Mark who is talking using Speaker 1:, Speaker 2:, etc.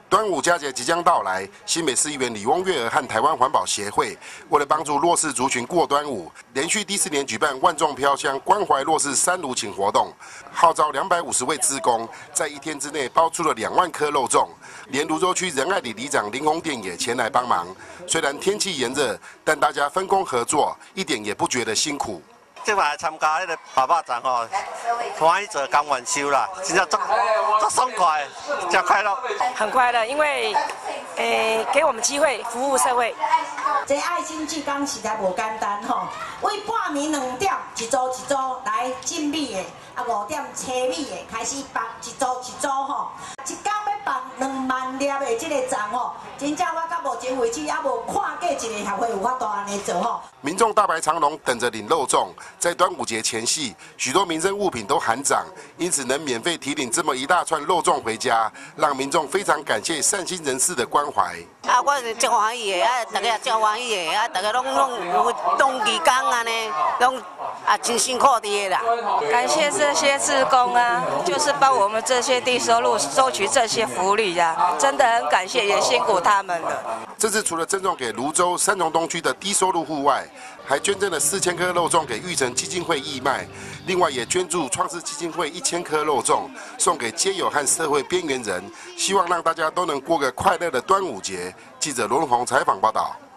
Speaker 1: 端午佳节即将到来，新北市议员李翁月娥和台湾环保协会为了帮助弱势族群过端午，连续第4年举办万众飘香关怀弱势三炉请活动，号召250位志工，在1天之内包出了2万颗肉粽，连泸州区仁爱里里长林鸿典也前来帮忙。虽然天气炎热，但大家分工合作，一点也不觉得辛苦。
Speaker 2: 即摆来参加迄个爸爸站吼，欢喜做甘愿收啦，真正足爽快，真快乐。
Speaker 3: 很快乐，因为给我们机会服务社会。
Speaker 4: 这爱心志工实在无简单吼，为半暝2点一组来进米的，5点车米的开始放一组吼，一天要放2万粒的这个粽吼，真正我到目前为止也无看过一个协会有法度安尼做吼。
Speaker 1: 民众大排长龙等着领肉粽。 在端午节前夕，许多民生物品都喊涨，因此能免费提领这么一大串肉粽回家，让民众非常感谢善心人士的关怀。
Speaker 5: 啊，我是真欢喜的，啊，大家也真欢喜的，啊，大家拢有动义工啊呢，拢真辛苦的啦。
Speaker 3: 感谢这些志工啊，就是帮我们这些低收入收取这些福利啊，真的很感谢，也辛苦他们了。
Speaker 1: 这次除了赠送给泸州三重东区的低收入户外，还捐赠了4000颗肉粽给育成基金会义卖，另外也捐助创世基金会1000颗肉粽，送给街友和社会边缘人，希望让大家都能过个快乐的端午节。记者罗荣宏采访报道。